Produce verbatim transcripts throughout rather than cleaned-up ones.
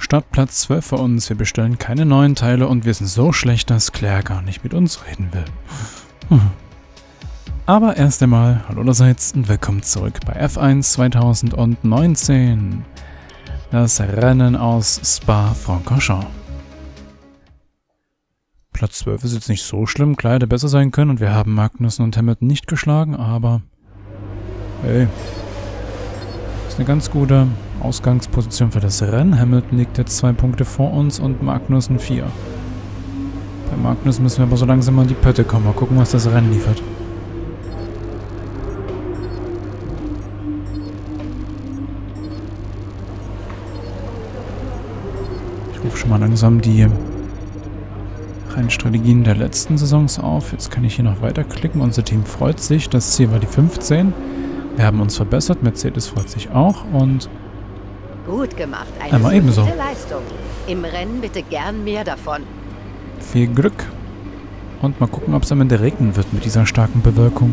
Startplatz zwölf für uns. Wir bestellen keine neuen Teile und wir sind so schlecht, dass Claire gar nicht mit uns reden will. Hm. Aber erst einmal, hallo allerseits und willkommen zurück bei F eins zweitausendneunzehn. Das Rennen aus Spa-Francorchamps. Platz zwölf ist jetzt nicht so schlimm, klar hätte besser sein können und wir haben Magnussen und Hamilton nicht geschlagen, aber hey, ist eine ganz gute Ausgangsposition für das Rennen. Hamilton liegt jetzt zwei Punkte vor uns und Magnussen vier. Bei Magnussen müssen wir aber so langsam mal in die Pötte kommen, mal gucken, was das Rennen liefert. Ich rufe schon mal langsam die Rennstrategien der letzten Saisons auf. Jetzt kann ich hier noch weiterklicken. Unser Team freut sich. Das Ziel war die fünfzehn. Wir haben uns verbessert. Mercedes freut sich auch. Und gut gemacht. Eine einmal ebenso. gute Leistung. Im Rennen bitte gern mehr davon. Viel Glück. Und mal gucken, ob es am Ende regnen wird mit dieser starken Bewölkung.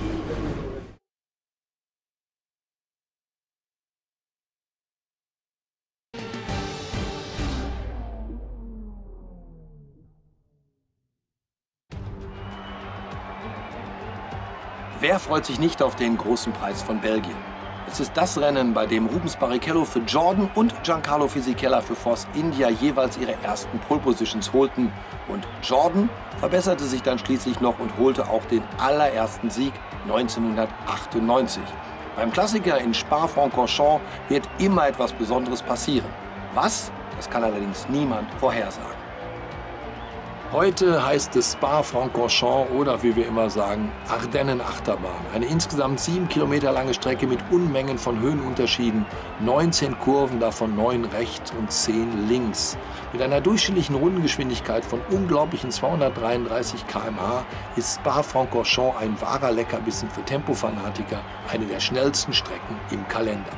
Wer freut sich nicht auf den großen Preis von Belgien? Es ist das Rennen, bei dem Rubens Barrichello für Jordan und Giancarlo Fisichella für Force India jeweils ihre ersten Pole Positions holten. Und Jordan verbesserte sich dann schließlich noch und holte auch den allerersten Sieg neunzehnhundertachtundneunzig. Beim Klassiker in Spa-Francorchamps wird immer etwas Besonderes passieren. Was? Das kann allerdings niemand vorhersagen. Heute heißt es Spa-Francorchamps oder wie wir immer sagen, Ardennen-Achterbahn. Eine insgesamt sieben Kilometer lange Strecke mit Unmengen von Höhenunterschieden, neunzehn Kurven, davon neun rechts und zehn links. Mit einer durchschnittlichen Rundengeschwindigkeit von unglaublichen zweihundertdreiunddreißig Kilometer pro Stunde ist Spa-Francorchamps ein wahrer Leckerbissen für Tempofanatiker, eine der schnellsten Strecken im Kalender.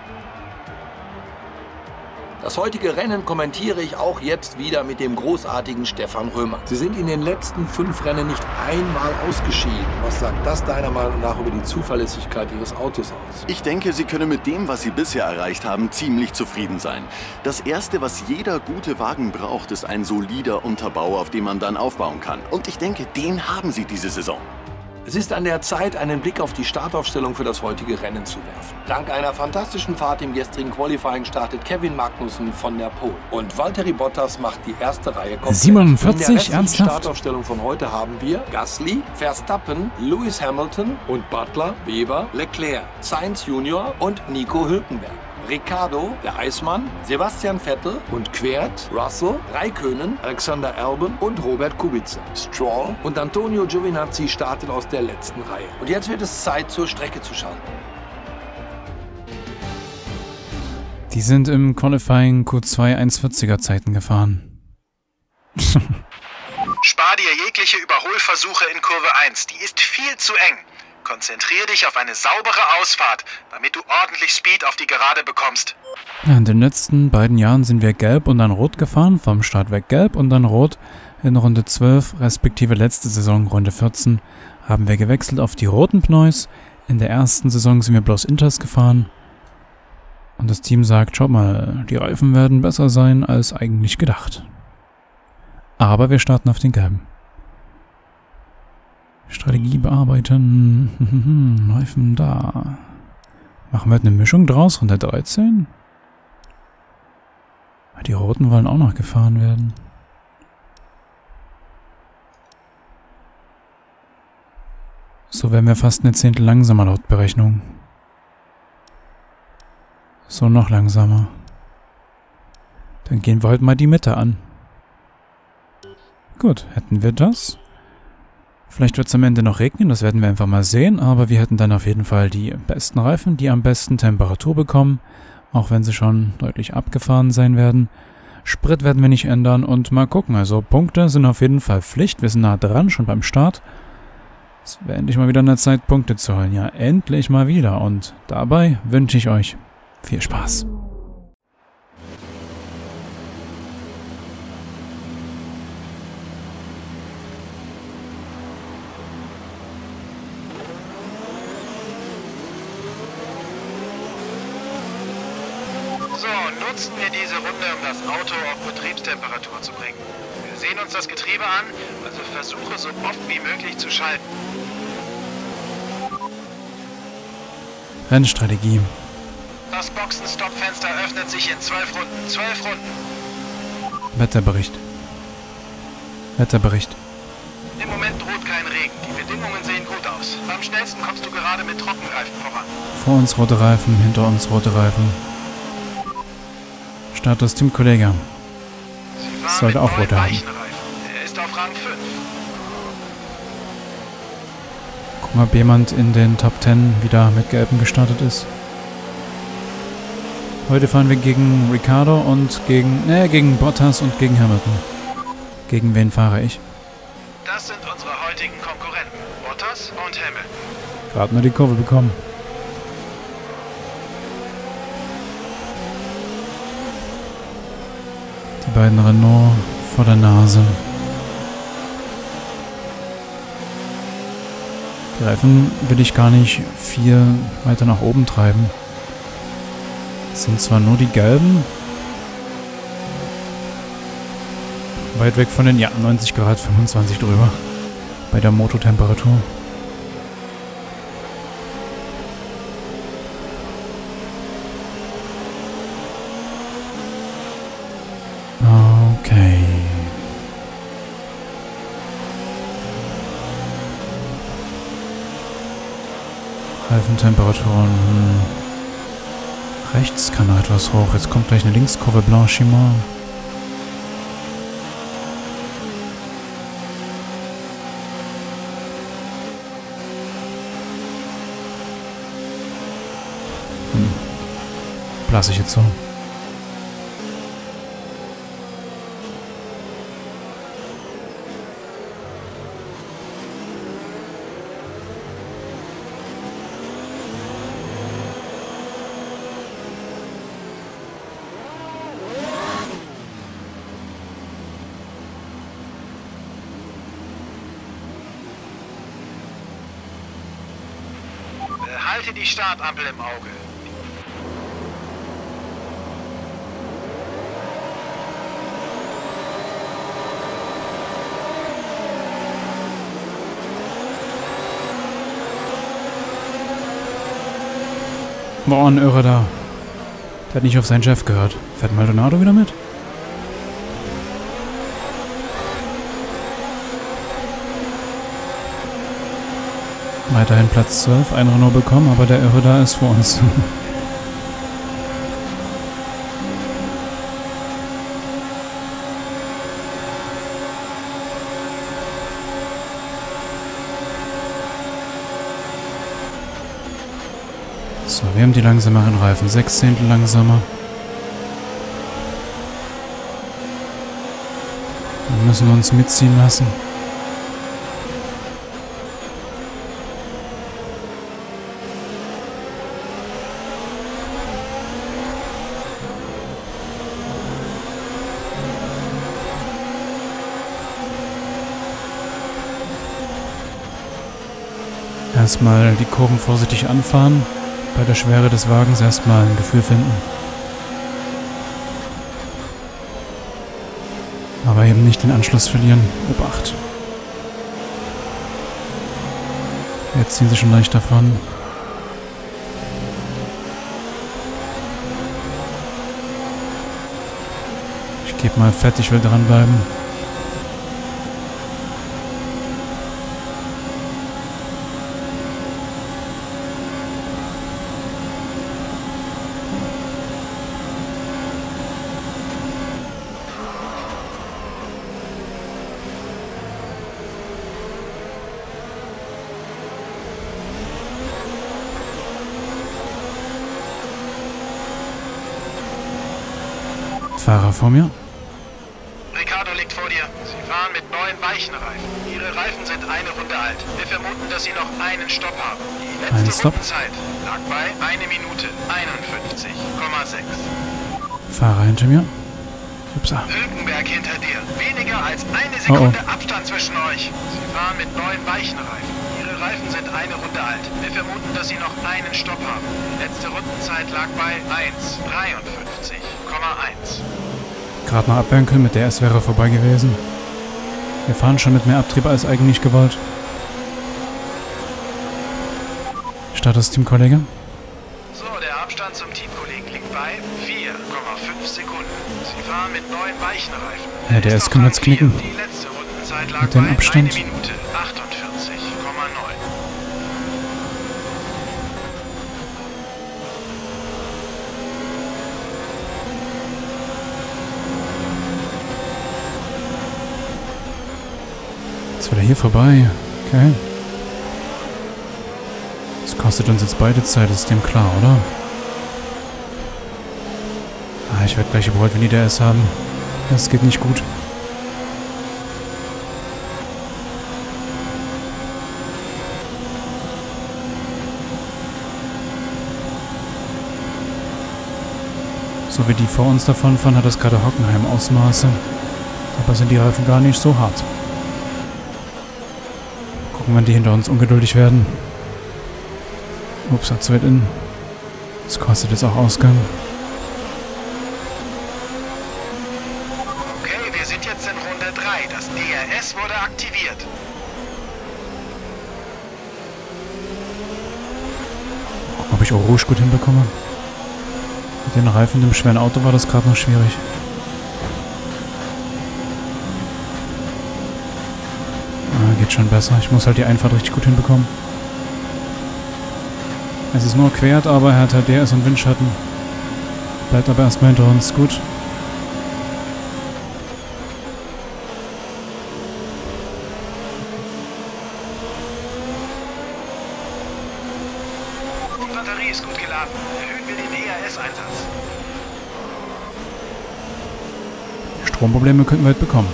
Das heutige Rennen kommentiere ich auch jetzt wieder mit dem großartigen Stefan Römer. Sie sind in den letzten fünf Rennen nicht einmal ausgeschieden. Was sagt das deiner Meinung nach über die Zuverlässigkeit Ihres Autos aus? Ich denke, Sie können mit dem, was Sie bisher erreicht haben, ziemlich zufrieden sein. Das Erste, was jeder gute Wagen braucht, ist ein solider Unterbau, auf dem man dann aufbauen kann. Und ich denke, den haben Sie diese Saison. Es ist an der Zeit, einen Blick auf die Startaufstellung für das heutige Rennen zu werfen. Dank einer fantastischen Fahrt im gestrigen Qualifying startet Kevin Magnussen von der Pole. Und Valtteri Bottas macht die erste Reihe komplett. siebenundvierzig, in der ernsthaft? Startaufstellung von heute haben wir Gasly, Verstappen, Lewis Hamilton und Butler, Weber, Leclerc, Sainz Junior und Nico Hülkenberg. Ricciardo, der Eismann, Sebastian Vettel und Quert, Russell, Räikkönen, Alexander Albon und Robert Kubica. Stroll und Antonio Giovinazzi starten aus der letzten Reihe. Und jetzt wird es Zeit, zur Strecke zu schalten. Die sind im Qualifying Q zwei eins vierziger Zeiten gefahren. Spar dir jegliche Überholversuche in Kurve eins. Die ist viel zu eng. Konzentriere dich auf eine saubere Ausfahrt, damit du ordentlich Speed auf die Gerade bekommst. Ja, in den letzten beiden Jahren sind wir gelb und dann rot gefahren. Vom Start weg gelb und dann rot. In Runde zwölf, respektive letzte Saison, Runde vierzehn, haben wir gewechselt auf die roten Pneus. In der ersten Saison sind wir bloß Inters gefahren. Und das Team sagt, schau mal, die Reifen werden besser sein als eigentlich gedacht. Aber wir starten auf den gelben. Strategie bearbeiten. Reifen da. Machen wir halt eine Mischung draus, Runde dreizehn? Die roten wollen auch noch gefahren werden. So werden wir fast eine Zehntel langsamer laut Berechnung. So noch langsamer. Dann gehen wir heute mal die Mitte an. Gut, hätten wir das. Vielleicht wird es am Ende noch regnen, das werden wir einfach mal sehen, aber wir hätten dann auf jeden Fall die besten Reifen, die am besten Temperatur bekommen, auch wenn sie schon deutlich abgefahren sein werden. Sprit werden wir nicht ändern und mal gucken, also Punkte sind auf jeden Fall Pflicht, wir sind nah dran, schon beim Start. Es wäre endlich mal wieder eine Zeit, Punkte zu holen, ja, endlich mal wieder und dabei wünsche ich euch viel Spaß. nutzen wir diese Runde, um das Auto auf Betriebstemperatur zu bringen. Wir sehen uns das Getriebe an, also versuche so oft wie möglich zu schalten. Rennstrategie. Das Boxenstopp-Fenster öffnet sich in zwölf Runden. Zwölf Runden. Wetterbericht. Wetterbericht. Im Moment droht kein Regen. Die Bedingungen sehen gut aus. Am schnellsten kommst du gerade mit Trockenreifen voran. Vor uns rote Reifen, hinter uns rote Reifen. Status Teamkollege. Sie fahren Sollte mit auch neuen rote haben. weichen Reifen. Er ist auf Rang fünf. Guck mal, ob jemand in den Top Ten wieder mit gelben gestartet ist. Heute fahren wir gegen Ricciardo und gegen, ne, gegen Bottas und gegen Hamilton. Gegen wen fahre ich? Das sind unsere heutigen Konkurrenten. Bottas und Hamilton. Gerade nur die Kurve bekommen. Die beiden Renault vor der Nase. Die Reifen will ich gar nicht viel weiter nach oben treiben. Das sind zwar nur die gelben. Weit weg von den, ja, neunzig Grad, fünfundzwanzig drüber. Bei der Mototemperatur. Okay. Reifentemperaturen. Hm. Rechts kann noch etwas hoch. Jetzt kommt gleich eine Linkskurve Blanchiment. Hm. Blasse ich jetzt so. Halte die Startampel im Auge. Boah, ein Irre da. Der hat nicht auf seinen Chef gehört. Fährt Maldonado wieder mit? Weiterhin Platz zwölf, ein Renault bekommen, aber der Irre da ist vor uns. So, wir haben die langsameren Reifen, sechs Zehntel langsamer. Dann müssen wir uns mitziehen lassen. Erstmal die Kurven vorsichtig anfahren, bei der Schwere des Wagens erstmal ein Gefühl finden. Aber eben nicht den Anschluss verlieren. Obacht. Jetzt ziehen sie schon leicht davon. Ich gebe mal fett, ich will dranbleiben. Fahrer vor mir. Ricciardo liegt vor dir. Sie fahren mit neuen weichen Reifen. Ihre Reifen sind eine Runde alt. Wir vermuten, dass sie noch einen Stopp haben. Die letzte Einen Stopp. Rundenzeit lag bei eine Minute einundfünfzig Komma sechs. Fahrer hinter mir. Upsa. Hülkenberg hinter dir. Weniger als eine Sekunde Oh, oh. Abstand zwischen euch. Sie fahren mit neuen weichen Reifen. Ihre Reifen sind eine Runde alt. Wir vermuten, dass sie noch einen Stopp haben. Die letzte Rundenzeit lag bei eins dreiundfünfzig Komma Komma eins. Gerade mal abwehren können, mit der S wäre vorbei gewesen. Wir fahren schon mit mehr Abtrieb als eigentlich gewollt. Status Teamkollege. So, der Abstand zum Teamkollegen liegt bei vier Komma fünf Sekunden. Sie fahren mit neuen weichen Reifen. Ja, der S kann jetzt knicken. Die letzte Rundenzeit lag Mit dem bei Abstand. eine Minute achtundvierzig Komma neun. Jetzt wieder hier vorbei. Okay. Das kostet uns jetzt beide Zeit, ist dem klar, oder? Ah, ich werde gleich überholt, wenn die der S haben. Das geht nicht gut. So wie die vor uns davon fahren, hat das gerade Hockenheim Ausmaße. Aber sind die Reifen gar nicht so hart. Gucken, wann die hinter uns ungeduldig werden. Ups, hat zu weit in. Das kostet jetzt auch Ausgang. Okay, wir sind jetzt in Runde drei. Das D R S wurde aktiviert. Gucken, ob ich Eau Rouge gut hinbekomme. Mit den Reifen im schweren Auto war das gerade noch schwierig. Ah, geht schon besser. Ich muss halt die Einfahrt richtig gut hinbekommen. Es ist nur quert, aber er hat halt D R S und Windschatten. Bleibt aber erstmal hinter uns. Gut. Die Batterie ist gut geladen. Erhöhen wir den D R S-Einsatz. Stromprobleme könnten wir halt bekommen.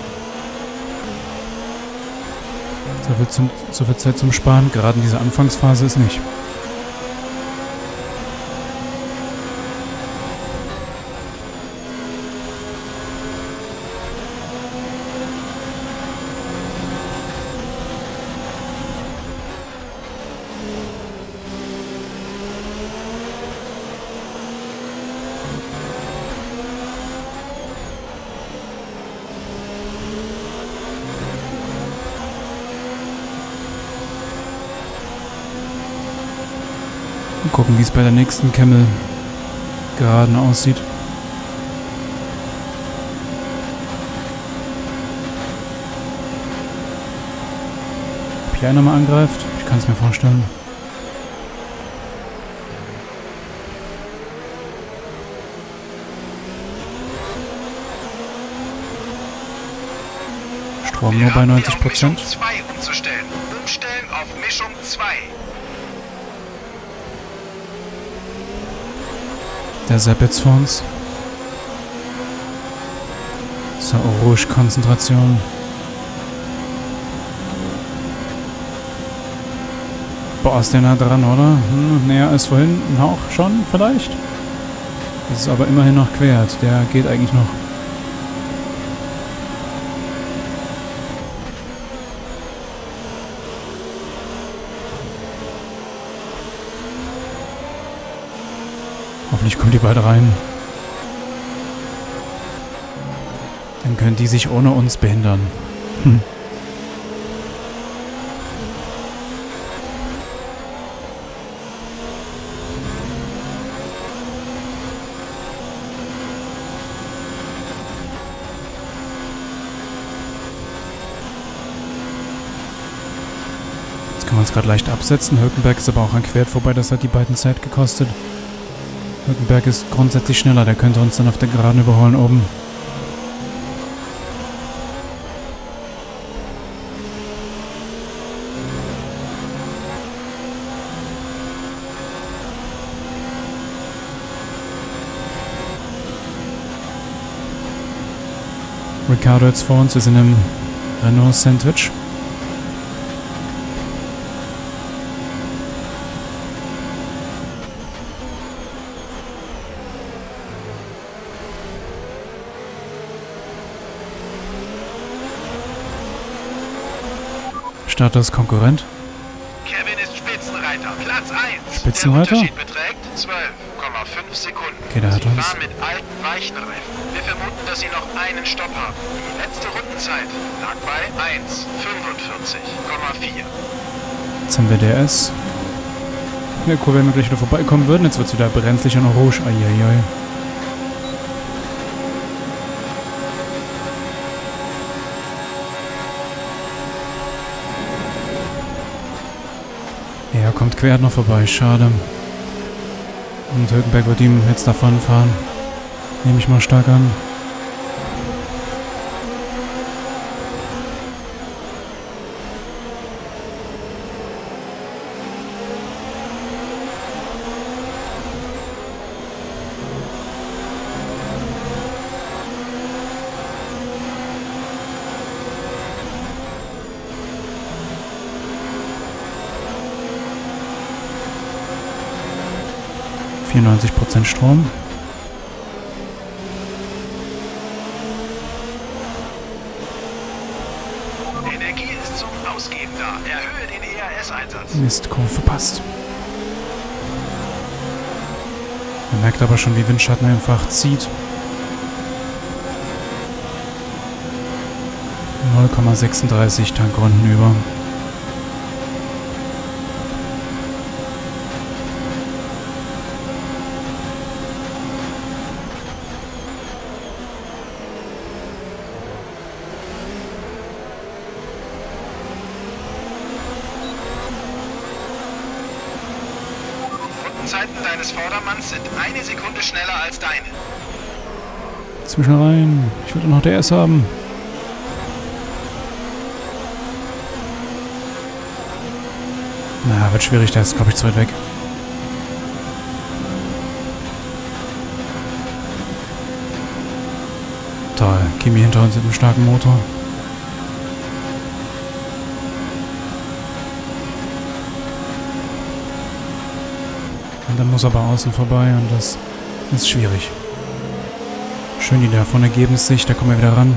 So viel, zum, so viel Zeit zum Sparen. Gerade in dieser Anfangsphase ist nicht. Mal gucken, wie es bei der nächsten Camel geraden aussieht. Ob hier einer mal angreift? Ich kann es mir vorstellen. Strom nur bei neunzig Prozent. Mischung zwei umzustellen. Umstellen auf Mischung zwei. Der Sepp jetzt vor uns. So, Eau Rouge Konzentration. Boah, ist der nah dran, oder? Hm, näher als vorhin. Ein Hauch schon, vielleicht? Das ist aber immerhin noch quert. Der geht eigentlich noch. Hoffentlich kommen die beide rein. Dann können die sich ohne uns behindern. Hm. Jetzt kann man es gerade leicht absetzen. Hülkenberg ist aber auch an Quert vorbei. Das hat die beiden Zeit gekostet. Hülkenberg ist grundsätzlich schneller, der könnte uns dann auf der Geraden überholen oben. Ricardo jetzt vor uns, wir sind im Renault Sandwich. Status Konkurrent. Kevin ist Spitzenreiter, Platz eins. Spitzenreiter? Der Unterschied beträgt zwölf Komma fünf fünf Sekunden. Okay, der hat Sie uns. fahren mit alten, weichen Reifen. Wir vermuten, dass Sie noch einen Stopp haben. Die letzte Rundenzeit lag bei eins fünfundvierzig Komma vier. Jetzt haben wir D R S. Wäre cool, wenn wir gleich wieder vorbeikommen würden. Jetzt wird es wieder brenzlig und rouge. Eieiei. Ja, kommt Quert noch vorbei. Schade. Und Hülkenberg wird ihm jetzt davon fahren. Nehme ich mal stark an. vierundneunzig Prozent Strom. Energie ist zum Ausgeben da. Erhöhe den E R S-Einsatz. Mist, Kurve verpasst. Man merkt aber schon, wie Windschatten einfach zieht. null Komma sechsunddreißig Tankrunden über. Zeiten deines Vordermanns sind eine Sekunde schneller als deine. Zwischen rein. Ich will doch noch D S haben. Na, wird schwierig. Der ist, glaube ich, zu weit weg. Toll. Kimi hinter uns mit einem starken Motor. Und dann muss er aber außen vorbei und das ist schwierig. Schön, die da vorne geben es sich, da kommen wir wieder ran.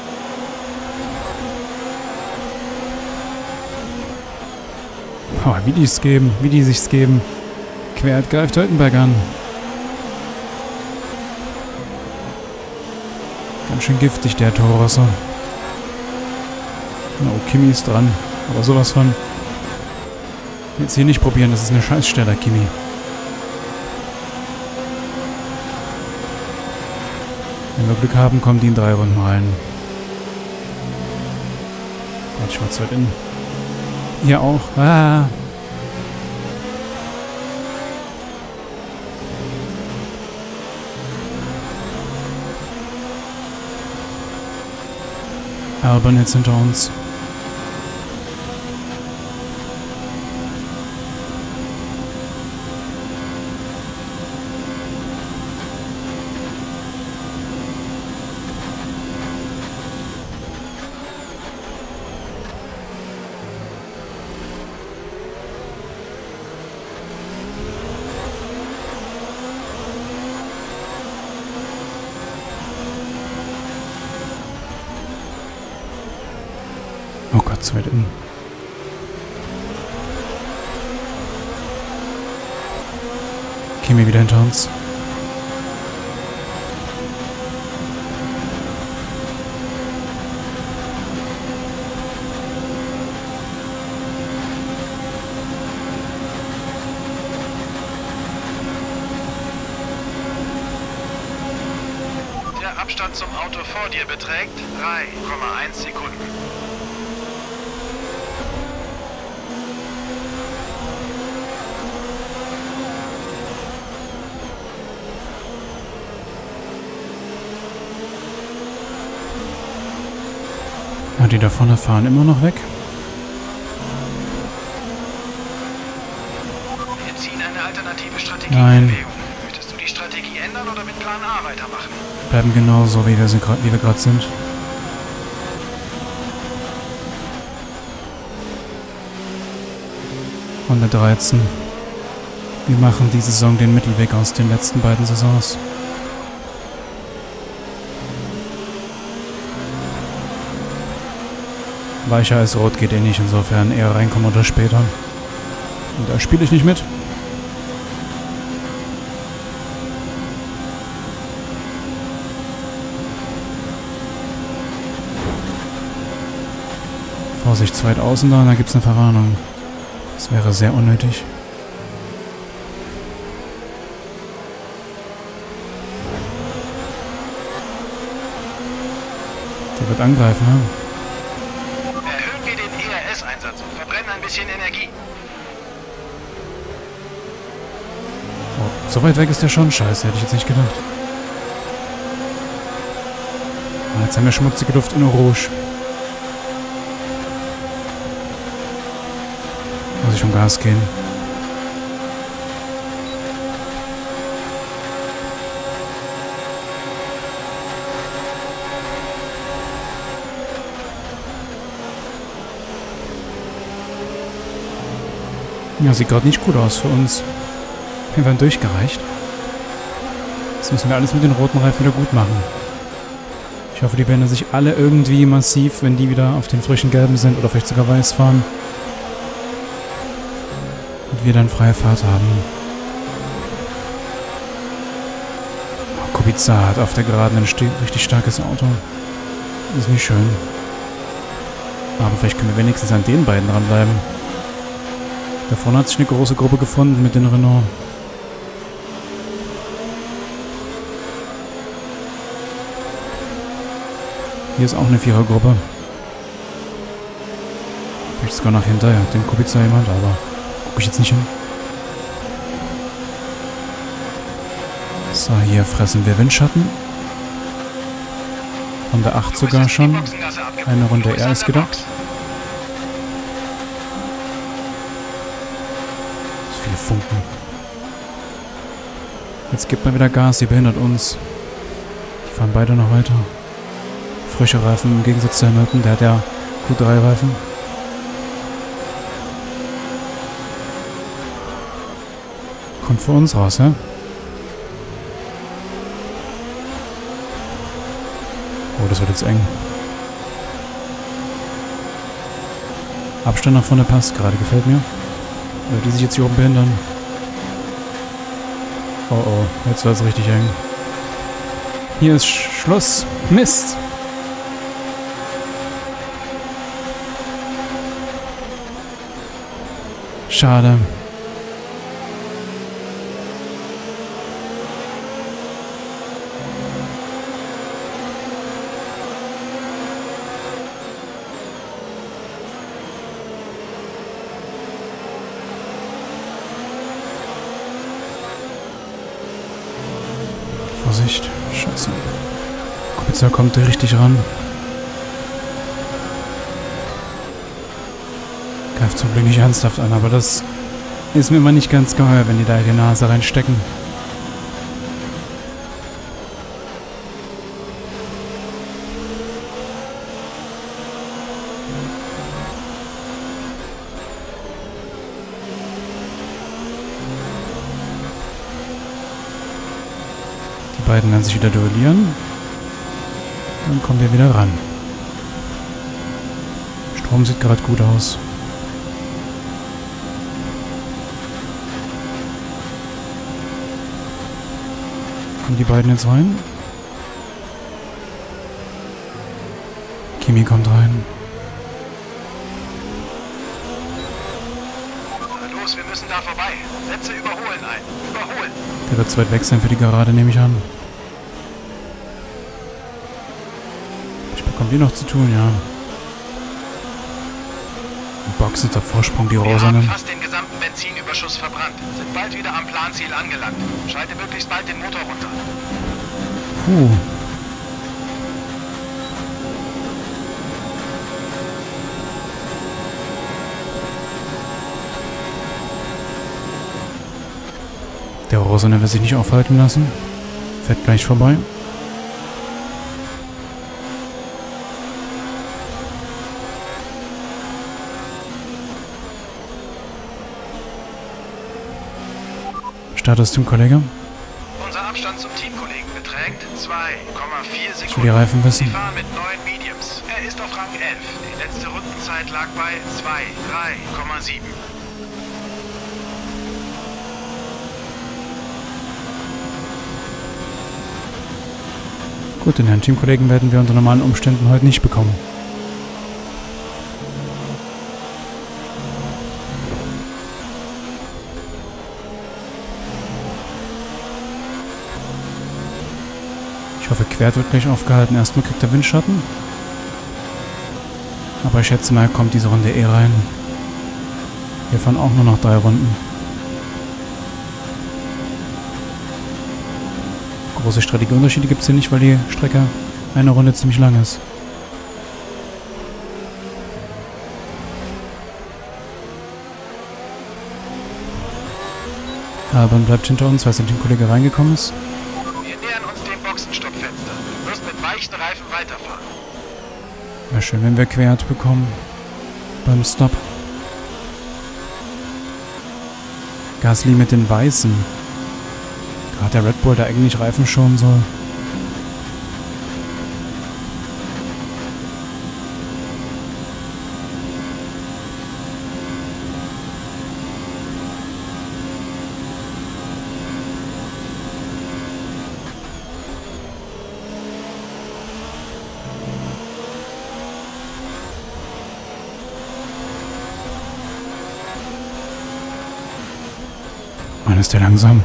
Oh, wie die es geben, wie die sich's geben. Quert greift Hülkenberg an. Ganz schön giftig, der Toro Rosso. Oh, Kimi ist dran. Aber sowas von... Jetzt hier nicht probieren, das ist eine Scheißstelle, Kimi. Wenn wir Glück haben, kommen die in drei Runden rein. Gott, ich war zu weit in. Hier auch. Ah. Albon jetzt hinter uns. Oh Gott, zu weit in. Kimi wieder hinter uns. Der Abstand zum Auto vor dir beträgt drei Komma eins Sekunden. Ja, die da vorne fahren immer noch weg. Wir ziehen eine alternative Strategie Nein. in Bewegung. Möchtest du die Strategie ändern oder mit Plan A weitermachen? Bleiben genau so, wie wir, sind, wie wir gerade sind. hundertdreizehn. Wir machen diese Saison den Mittelweg aus den letzten beiden Saisons. Weicher als rot geht eh nicht, insofern eher reinkommen oder später. Und da spiele ich nicht mit. Vorsicht, zu weit außen da, da gibt es eine Verwarnung. Das wäre sehr unnötig. Der wird angreifen, ne? Erhöhen wir den E R S-Einsatz und verbrennen ein bisschen Energie. Oh, so weit weg ist der schon. Scheiße, hätte ich jetzt nicht gedacht. Ah, jetzt haben wir schmutzige Luft in Rouge. Muss ich vom Gas gehen. Ja, sieht gerade nicht gut aus für uns. Wir werden durchgereicht. Jetzt müssen wir alles mit den roten Reifen wieder gut machen. Ich hoffe, die behindern sich alle irgendwie massiv, wenn die wieder auf den frischen gelben sind oder vielleicht sogar weiß fahren. Und wir dann freie Fahrt haben. Oh, Kubica hat auf der Geraden ein richtig starkes Auto. Das ist nicht schön. Aber vielleicht können wir wenigstens an den beiden dranbleiben. Da vorne hat sich eine große Gruppe gefunden mit den Renault. Hier ist auch eine Vierergruppe. Vielleicht sogar nach hinterher. Den Kubica jemand, aber gucke ich jetzt nicht hin. So, hier fressen wir Windschatten. Runde acht sogar schon. Eine Runde R ist gedacht. Viele Funken. Jetzt gibt man wieder Gas, die behindert uns. Die fahren beide noch weiter. Frische Reifen im Gegensatz zu Hamilton, der hat ja Q drei Reifen. Kommt für uns raus, ja? Oh, das wird jetzt eng. Abstand nach vorne passt gerade, gefällt mir. Oder die sich jetzt hier oben behindern. Oh oh, jetzt war es richtig eng. Hier ist Schluss. Mist! Schade. Vorsicht. Scheiße. Kubica kommt da richtig ran. Greift zum Glück nicht ernsthaft an, aber das ist mir immer nicht ganz geheuer, wenn die da die Nase reinstecken. Die beiden werden sich wieder duellieren. Dann kommen wir wieder ran. Strom sieht gerade gut aus. Kommen die beiden jetzt rein? Kimi kommt rein. Na los, wir müssen da vorbei. Setze überholen ein. Überholen. Der wird zu weit weg sein für die Gerade, nehme ich an. Ich bekomme die noch zu tun, ja. Box ist der Vorsprung, die Wir Rosanen. haben fast den gesamten Benzinüberschuss verbrannt. Sind bald wieder am Planziel angelangt. Schalte möglichst bald den Motor runter. Puh. Der Rosane wird sich nicht aufhalten lassen. Fährt gleich vorbei. Status zum Kollege. Unser Abstand zum Teamkollegen beträgt zwei Komma vier Sekunden. Ich will die Reifen wissen. Sie fahren mit neun Mediums. Er ist auf Rang elf. Die letzte Rundenzeit lag bei zwei drei Komma sieben. Gut, den Herrn Teamkollegen werden wir unter normalen Umständen heute nicht bekommen. Quert wird gleich aufgehalten. Erstmal kriegt er Windschatten. Aber ich schätze mal, er kommt diese Runde eh rein. Wir fahren auch nur noch drei Runden. Große Strategieunterschiede gibt es hier nicht, weil die Strecke eine Runde ziemlich lang ist. Albon bleibt hinter uns, weil sein Teamkollege reingekommen ist. Wir nähern uns dem Boxenstoppfenster. Du wirst mit weichen Reifen weiterfahren. Wäre schön, wenn wir Quert bekommen. Beim Stop. Gasly mit den Weißen. Gerade der Red Bull, der eigentlich Reifen schonen soll. Mann, ist der langsam.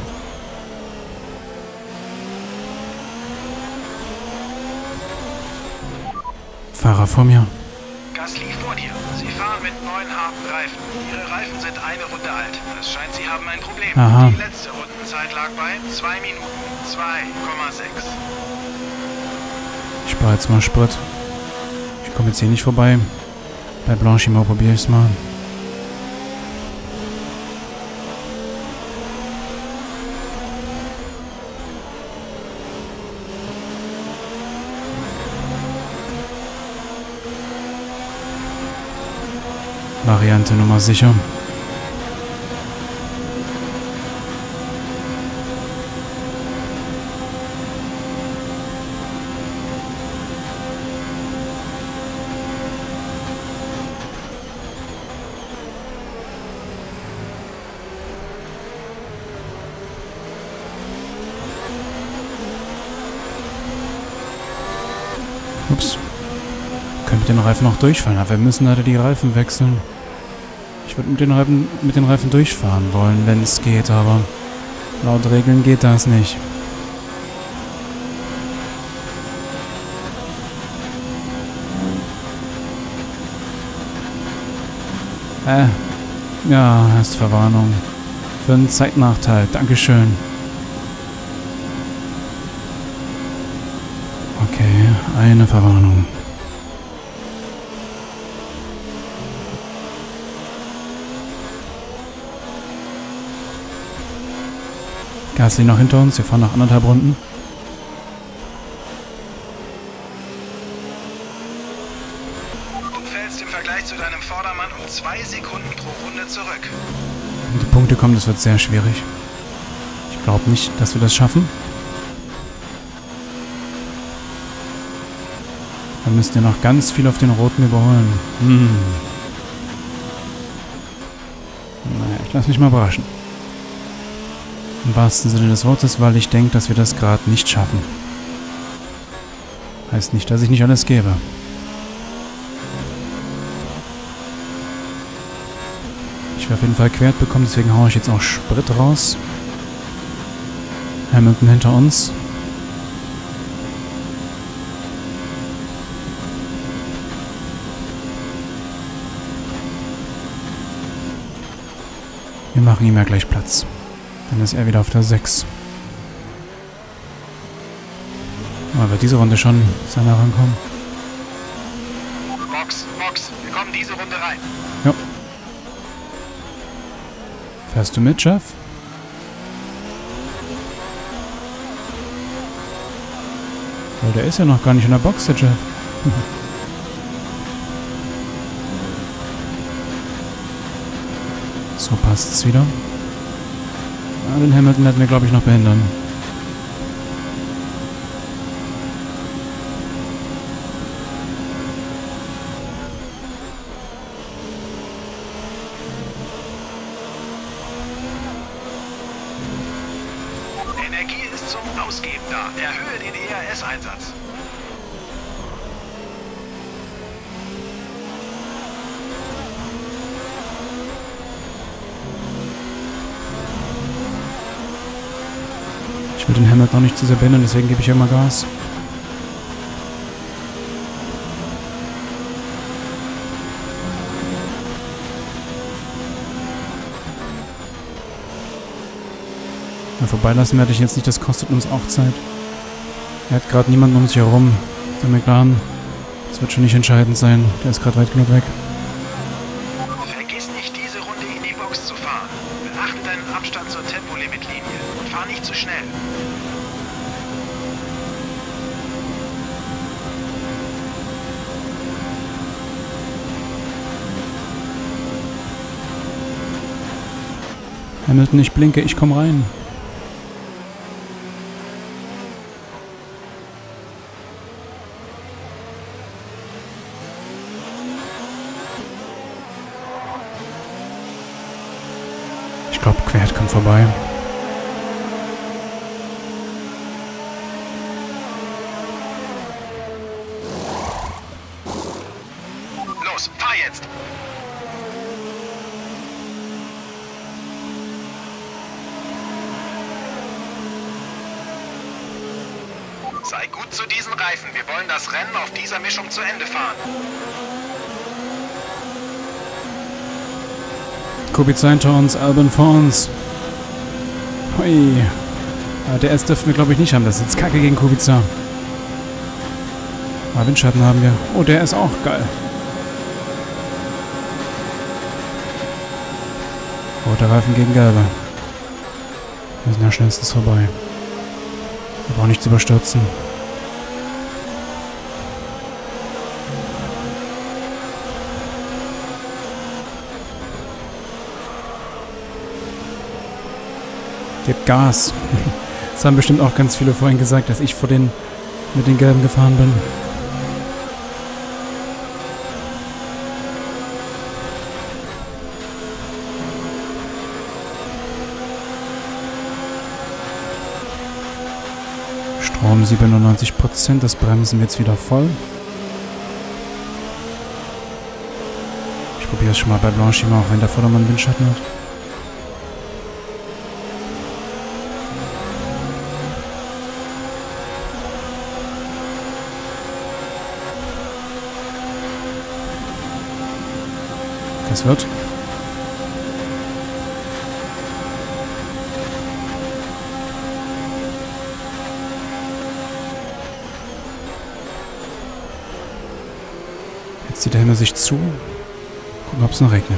Fahrer vor mir. Gasly vor dir. Sie fahren mit neuen harten Reifen. Ihre Reifen sind eine Runde alt. Das scheint, sie haben ein Problem. Aha. Die letzte Rundenzeit lag bei zwei Minuten zwei Komma sechs. Ich spare jetzt mal Sprit. Ich komme jetzt hier nicht vorbei. Bei Blanchiment probiere ich es mal. Variante Nummer sicher. Ups. Können mit den Reifen auch durchfahren, aber wir müssen leider die Reifen wechseln. Ich würde mit den Reifen, mit den Reifen durchfahren wollen, wenn es geht, aber laut Regeln geht das nicht. Äh, ja, erst Verwarnung. Für einen Zeitnachteil, Dankeschön. Okay, eine Verwarnung. Gasly noch hinter uns, wir fahren noch anderthalb Runden. Du fällst im Vergleich zu deinem Vordermann um zwei Sekunden pro Runde zurück. Wenn die Punkte kommen, das wird sehr schwierig. Ich glaube nicht, dass wir das schaffen. Wir müssen ja noch ganz viel auf den Roten überholen. Hm. Naja, ich lasse mich mal überraschen. Im wahrsten Sinne des Wortes, weil ich denke, dass wir das gerade nicht schaffen. Heißt nicht, dass ich nicht alles gebe. Ich will auf jeden Fall Quert bekommen, deswegen haue ich jetzt auch Sprit raus. Hamilton hinter uns. Wir machen ihm ja gleich Platz. Dann ist er wieder auf der sechs. Aber wird diese Runde schon seiner rankommen? Box, Box, wir kommen diese Runde rein. Ja. Fährst du mit, Jeff? Weil der ist ja noch gar nicht in der Box, der Jeff. So passt's wieder. Ja, den Hamilton hätten wir, glaube ich, noch behindern. Energie ist zum Ausgeben da. Erhöhe den E R S-Einsatz. Ich will den Hamilton noch nicht zu sehr behindern, deswegen gebe ich ja immer Gas. Na, vorbeilassen werde ich jetzt nicht, das kostet uns auch Zeit. Er hat gerade niemanden um sich herum. Der McLaren, das wird schon nicht entscheidend sein. Der ist gerade weit genug weg. Vergiss nicht, diese Runde in die Box zu fahren. Beachte deinen Abstand zur Tempolimitlinie und fahr nicht zu schnell. Hamilton, ich blinke, ich komm rein. Ich glaube, Quert kommt vorbei. Los, fahr jetzt! Sei gut zu diesen Reifen. Wir wollen das Rennen auf dieser Mischung zu Ende fahren. Kubica hinter uns, Albon vor uns. Hui. Ja, der S dürfen wir, glaube ich, nicht haben. Das ist jetzt Kacke gegen Kubica. Aber Windschatten haben wir. Oh, der ist auch geil. Roter Reifen gegen gelbe. Wir sind ja schnellstens vorbei. Aber auch nichts überstürzen. Gebt Gas. Das haben bestimmt auch ganz viele vorhin gesagt, dass ich vor den mit den Gelben gefahren bin. Strom siebenundneunzig Prozent, das Bremsen wird jetzt wieder voll. Ich probiere es schon mal bei Blanchiment, auch wenn der Vordermann Windschatten hat. Das wird. Jetzt zieht der Himmel sich zu. Gucken, ob es noch regnet.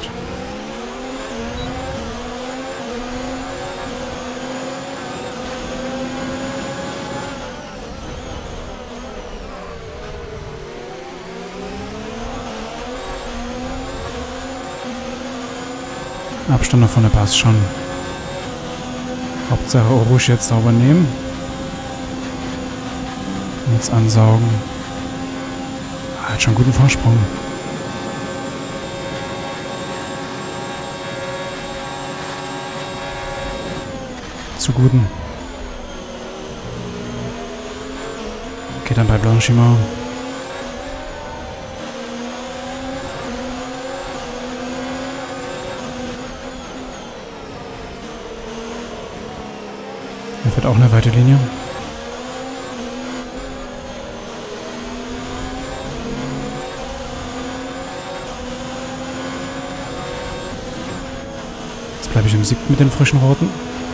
Abstand nach vorne passt schon. Hauptsache Rouge jetzt sauber nehmen. Jetzt ansaugen. Ah, hat schon einen guten Vorsprung. Zu guten. Okay, dann bei Blanchiment. Er fährt auch eine weite Linie. Jetzt bleibe ich im siebten mit den frischen Roten.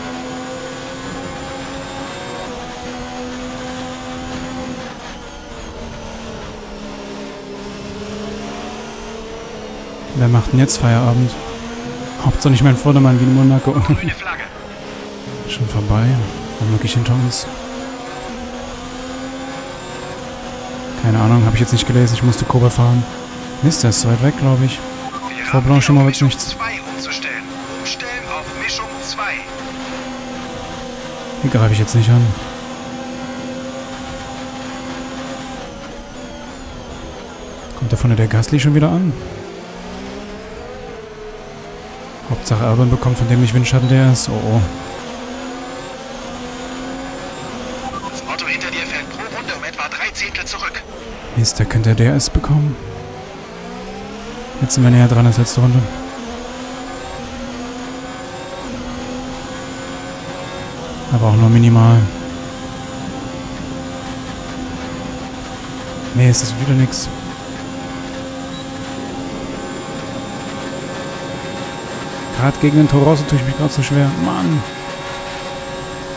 Wer macht denn jetzt Feierabend? Hauptsache nicht mein Vordermann wie in Monaco. Grüne Flagge. Schon vorbei. Womöglich hinter uns. Keine Ahnung, habe ich jetzt nicht gelesen. Ich musste Kurve fahren. Mist, der ist zu weit weg, glaube ich. Wir Vor haben Blanchiment auf wird's Mischung nichts. zwei umzustellen. Umstellen auf Mischung zwei. Hier greife ich jetzt nicht an. Kommt da vorne der Gasly schon wieder an? Hauptsache Albon bekommt von dem nicht Windschatten, der ist. Oh oh. Das Auto hinter dir fällt pro Runde um etwa drei Zehntel zurück. Mist, da könnte der es bekommen. Jetzt sind wir näher dran als letzte Runde. Aber auch nur minimal. Nee, es ist wieder nix. Gerade gegen den Toro Rosso tue ich mich gerade so schwer. Mann.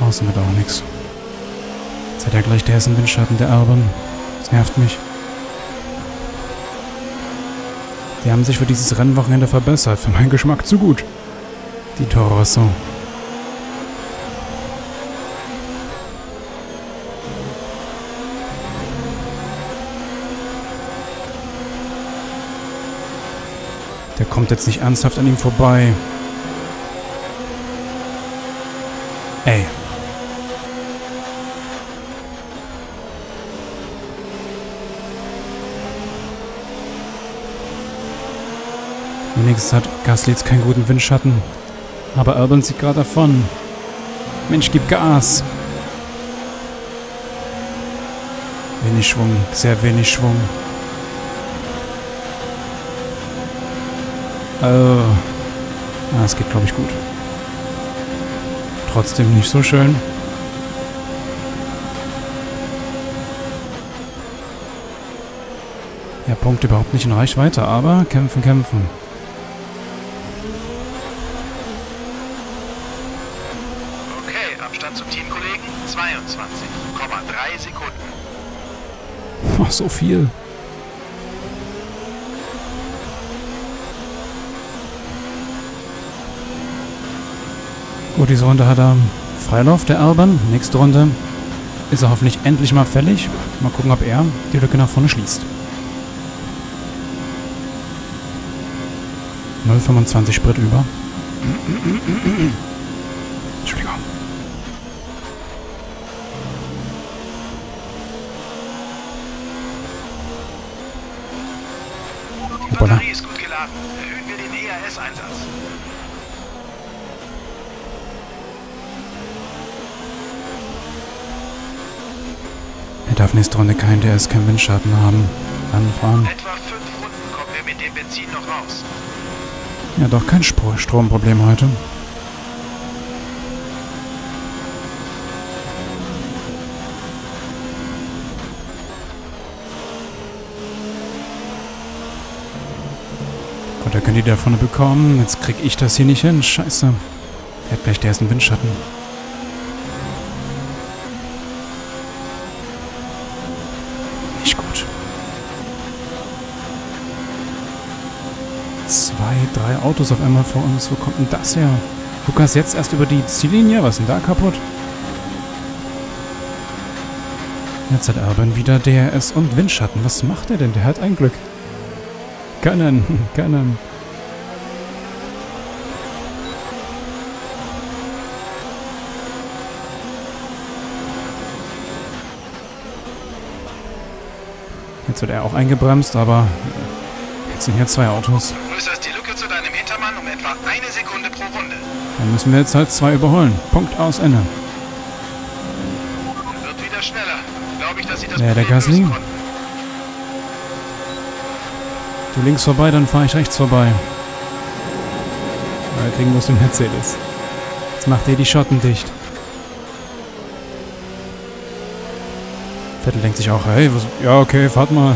draußen wird auch nichts. Jetzt hat er gleich der ist im Windschatten, der Albon. Das nervt mich. Die haben sich für dieses Rennwochenende verbessert. Für meinen Geschmack zu gut. Die Toro Rosso. Der kommt jetzt nicht ernsthaft an ihm vorbei. Ey. Wenigstens hat Gasly jetzt keinen guten Windschatten. Aber Albon zieht gerade davon. Mensch, gib Gas. Wenig Schwung, sehr wenig Schwung. Oh. Ah, es geht, glaube ich, gut. Trotzdem nicht so schön. Ja, Punkt überhaupt nicht in Reichweite, aber kämpfen, kämpfen. Okay, Abstand zum Teamkollegen zweiundzwanzig Komma drei Sekunden. Ach, so viel. Gut, diese Runde hat er Freilauf, der Albon. Nächste Runde ist er hoffentlich endlich mal fällig. Mal gucken, ob er die Lücke nach vorne schließt. null Komma fünfundzwanzig Sprit über. Entschuldigung. Die Batterie ist gut geladen. Erhöhen wir den E A S-Einsatz. Er darf nächste Runde keinen D S, keinen Windschatten haben. Anfahren. Etwa fünf Runden kommen wir mit dem Benzin noch raus. Ja, doch kein Spro- Stromproblem heute. Gott, er könnte die da vorne bekommen. Jetzt krieg ich das hier nicht hin. Scheiße. Er hat gleich der ersten Windschatten. Nicht gut. Zwei, drei Autos auf einmal vor uns. Wo kommt denn das her? Lukas jetzt erst über die Ziellinie? Was ist denn da kaputt? Jetzt hat Albon wieder D R S und Windschatten. Was macht er denn? Der hat ein Glück. Können, können. Jetzt wird er auch eingebremst, aber jetzt sind hier zwei Autos. Du größerst die Lücke zu deinem Hintermann um etwa eine Sekunde pro Runde. Dann müssen wir jetzt halt zwei überholen. Punkt, aus, Ende. Er wird wieder schneller. Glaube ich, dass sie das Ja, der Problem Gasly. lösen konnten. Du links vorbei, dann fahre ich rechts vorbei. Wir kriegen bloß den Mercedes. Jetzt macht ihr die Schotten dicht. Vettel denkt sich auch, hey, was, ja okay, fahrt mal.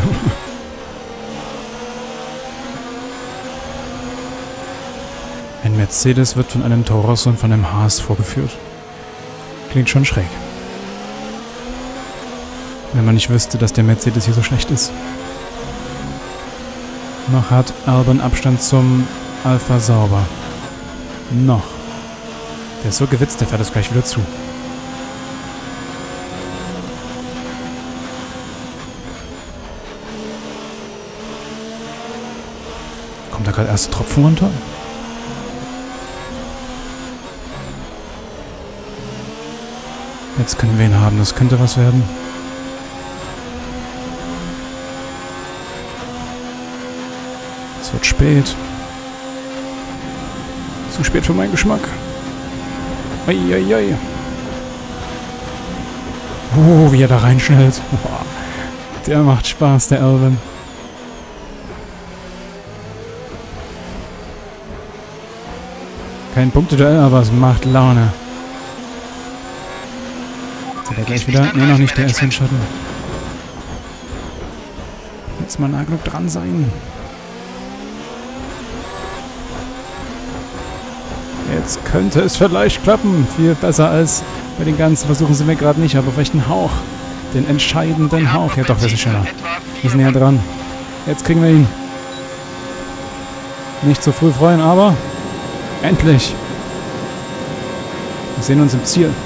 Ein Mercedes wird von einem Toro Rosso und von einem Haas vorgeführt. Klingt schon schräg. Wenn man nicht wüsste, dass der Mercedes hier so schlecht ist. Noch hat Albon Abstand zum Alpha Sauber. Noch. Der ist so gewitzt, der fährt es gleich wieder zu. Kommt da gerade erste Tropfen runter? Jetzt können wir ihn haben, das könnte was werden. Es wird spät. Zu spät für meinen Geschmack. Eieiei. Oh, wie er da reinschnellt. Boah. Der macht Spaß, der Albon. Kein Punkteduell, aber es macht Laune. Jetzt hat er gleich wieder... Ne, noch nicht, der ist in Schatten. Jetzt mal nah genug dran sein. Jetzt könnte es vielleicht klappen. Viel besser als bei den ganzen Versuchen sind wir gerade nicht, aber vielleicht einen Hauch. Den entscheidenden Hauch. Ja doch, wir sind schneller. Wir sind näher dran. Jetzt kriegen wir ihn. Nicht zu früh freuen, aber endlich. Wir sehen uns im Ziel.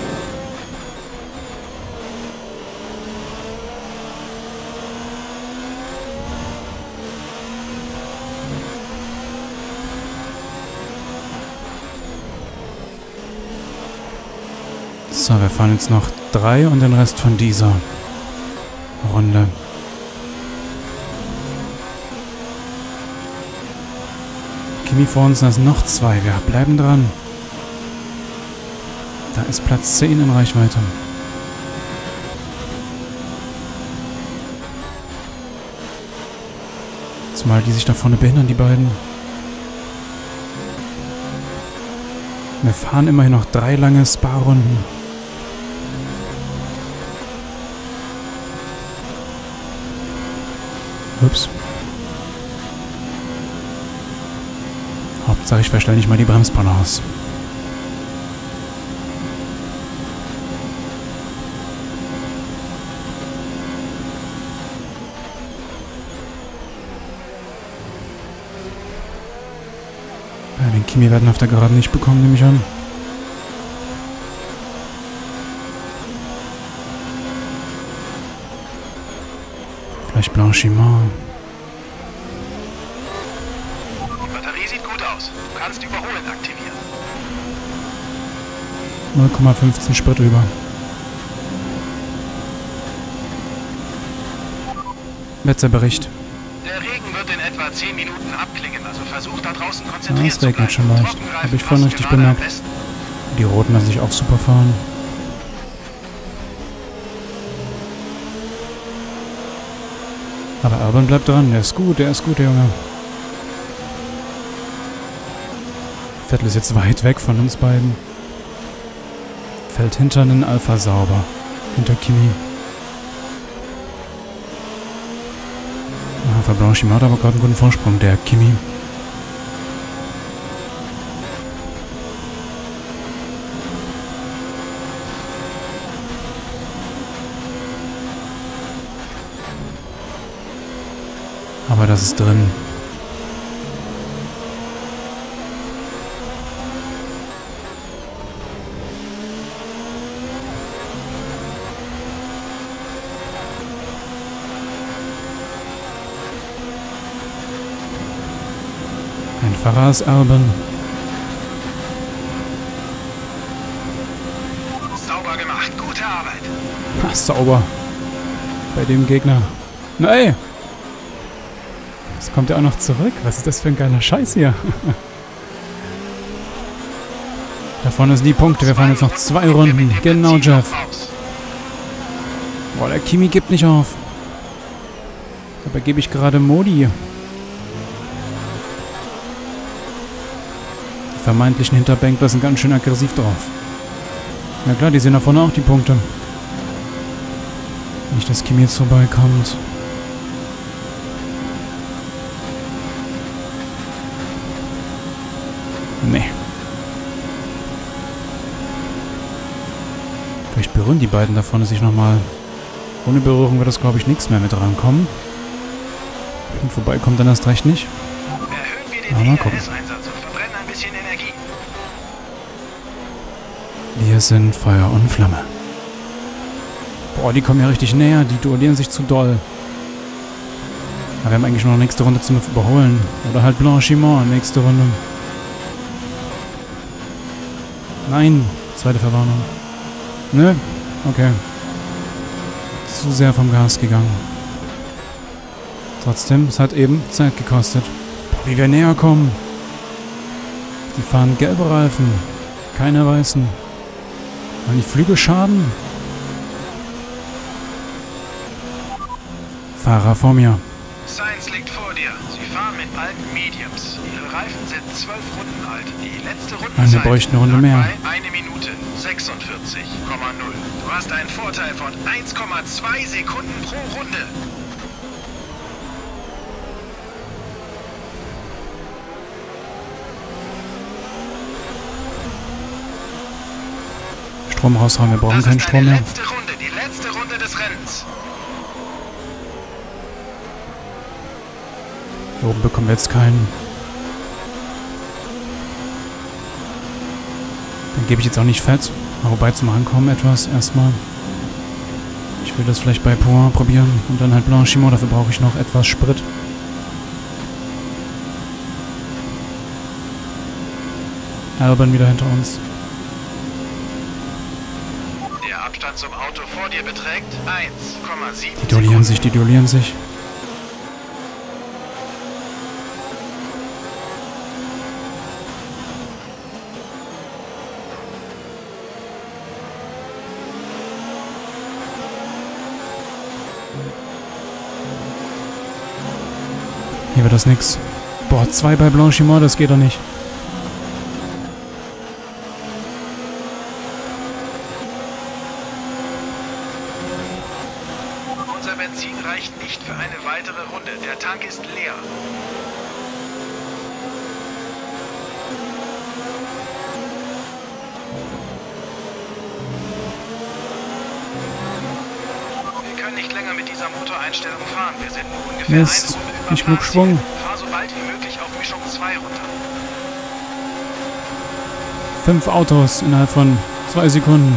So, wir fahren jetzt noch drei und den Rest von dieser Runde. Kimi vor uns, da sind noch zwei. Wir bleiben dran. Da ist Platz zehn in Reichweite. Zumal die sich da vorne behindern, die beiden. Wir fahren immerhin noch drei lange Spa-Runden. Ups. Hauptsache, ich verstelle nicht mal die Bremspanne aus. Ja, den Kimi werden wir auf der Geraden nicht bekommen, nehme ich an. Vielleicht Blanchiment. Die Batterie sieht gut aus. Du kannst Überholen aktivieren. null Komma fünfzehn Sprit über. Letzter Bericht. Der Regen wird in etwa zehn Minuten abklingen, also versuch da draußen konzentriert Ja, es zu bleiben. regnet schon leicht. Trockenreifen Habe ich vorhin passen richtig gerade am bemerkt. besten. Die Roten lassen sich auch super fahren. Aber Alban bleibt dran. Der ist gut, der ist gut, der Junge. Vettel ist jetzt weit weg von uns beiden. Fällt hinter den Alpha sauber. Hinter Kimi. Ah, für Blanchiment hat aber gerade einen guten Vorsprung, der Kimi. Aber das ist drin. Einfacher als Alban. Sauber gemacht, gute Arbeit. Ha, sauber. Bei dem Gegner. Nein! Jetzt kommt er auch noch zurück. Was ist das für ein geiler Scheiß hier? Da vorne sind die Punkte. Wir fahren jetzt noch zwei Runden. Genau, Jeff. Boah, der Kimi gibt nicht auf. Dabei gebe ich gerade Modi. Die vermeintlichen Hinterbänkler sind ganz schön aggressiv drauf. Na klar, die sehen da vorne auch die Punkte. Nicht, dass Kimi jetzt vorbeikommt. Nee. Vielleicht berühren die beiden da vorne sich nochmal. Ohne Berührung wird das, glaube ich, nichts mehr mit rankommen. Und vorbeikommt dann erst recht nicht. Erhöhen wir den Aber mal gucken. E R S-Einsatz und verbrennen ein bisschen Energie. Wir sind Feuer und Flamme. Boah, die kommen ja richtig näher. Die duellieren sich zu doll. Aber wir haben eigentlich nur noch nächste Runde zum Überholen. Oder halt Blanchiment nächste Runde. Nein, zweite Verwarnung. Nö, okay. Zu sehr vom Gas gegangen. Trotzdem, es hat eben Zeit gekostet. Boah, wie wir näher kommen. Die fahren gelbe Reifen. Keine weißen. Haben die Flügel Schaden? Fahrer vor mir. Science liegt vor dir. Sie fahren mit alten Mediums. Ihre Reifen sind zwölf Runden alt. Die letzte Rundenzeit Wir bräuchten eine Runde lag mehr. bei eine Minute sechsundvierzig Komma null. Du hast einen Vorteil von eins Komma zwei Sekunden pro Runde. Strom raushauen. Wir brauchen keinen Strom mehr. Letzte Runde, die letzte Runde des Rennens. Hier oben bekommen wir jetzt keinen. Dann gebe ich jetzt auch nicht fett. Wobei zum Ankommen etwas erstmal. Ich will das vielleicht bei Point probieren. Und dann halt Blanchiment. Dafür brauche ich noch etwas Sprit. Albon wieder hinter uns. Der Abstand zum Auto vor dir beträgt eins Komma sieben. Die duellieren sich, die duellieren sich. Hier wird das nix. Boah, zwei bei Blanchiment, das geht doch nicht. Unser Benzin reicht nicht für eine weitere Runde. Der Tank ist leer. Wir können nicht länger mit dieser Motoreinstellung fahren. Wir sind nur ungefähr Mist, eine Runde über nicht genug Plan. Schwung. Fahr so bald wie möglich auf Mischung zwei runter. Fünf Autos innerhalb von zwei Sekunden.